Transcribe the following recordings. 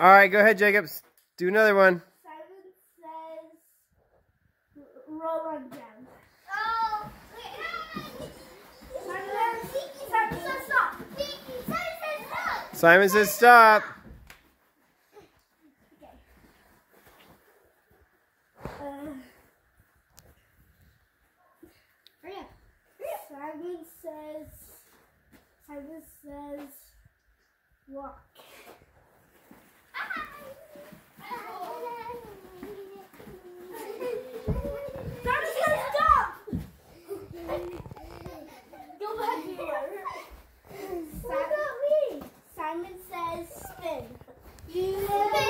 All right, go ahead, Jacobs. Do another one. Simon says, roll on ground. Oh, Simon says stop. Simon says stop. Hurry up. Simon says, walk. Simon says stop. Go back here. Simon says spin. You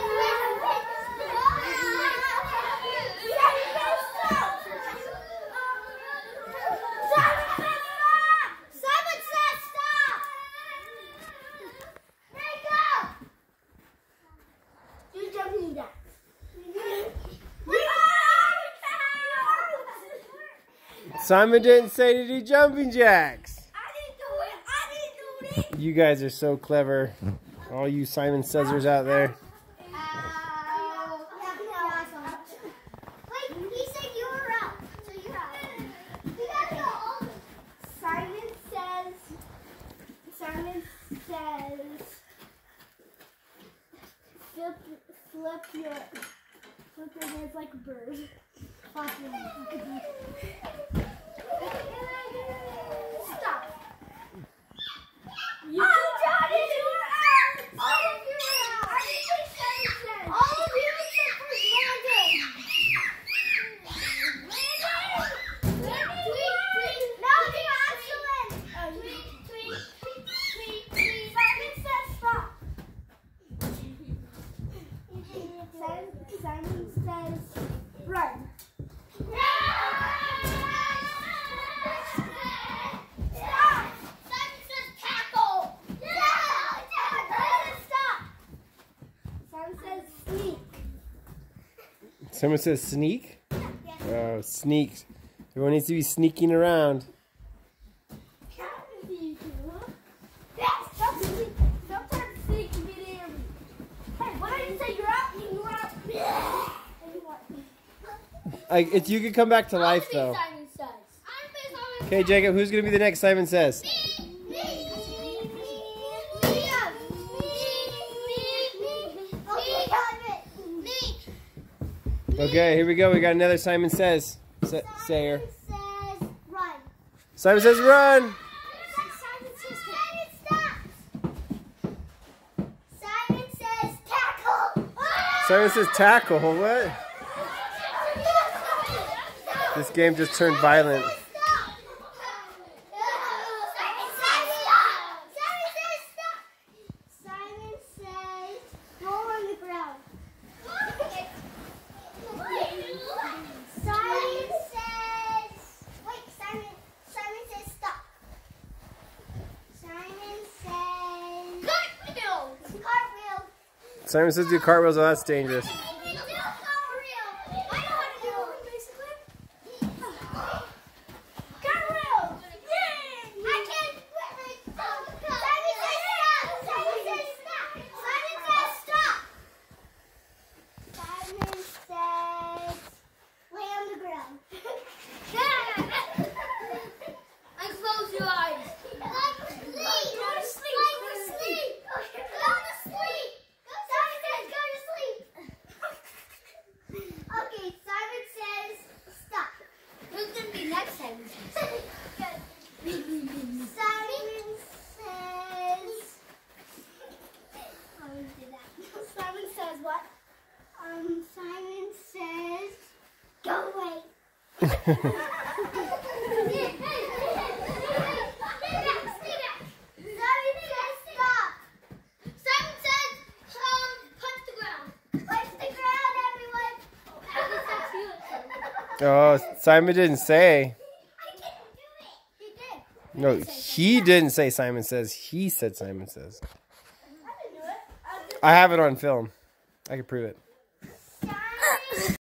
Simon didn't say to do jumping jacks. I didn't do it. You guys are so clever. All you Simon Saysers out there. Wait, he said you were up, so you're up. You gotta go. Simon says, flip your hands like a bird. Flap your hands like a bird. Stop. Johnny, you were out. All of you were out. I didn't say Simon said. All of you except for Simon says, run. Stop! Simon says tackle! Stop! Simon says sneak. Someone says sneak? Yes. Oh, sneak. Everyone needs to be sneaking around. Sometimes sneak can be there. Hey, what did you say? You're out. You're out. Like, you could come back to life, though. Simon says. Okay, Jacob, who's going to be the next Simon Says? Okay, here we go. We got another Simon Says. Sayer. Says run. Simon says run. Simon says tackle. Simon says tackle. What? This game just turned violent. Simon says roll on the ground. Simon says stop. Simon says cartwheel. Simon says do cartwheels. Oh, that's dangerous. Simon says what? Simon says, go away. Simon says, stop. Simon says, punch the ground. Punch the ground, everyone. Oh, Simon didn't say. I didn't do it. He did. No, he didn't say Simon Says. He said Simon Says. I didn't do it. I have it on film. I can prove it.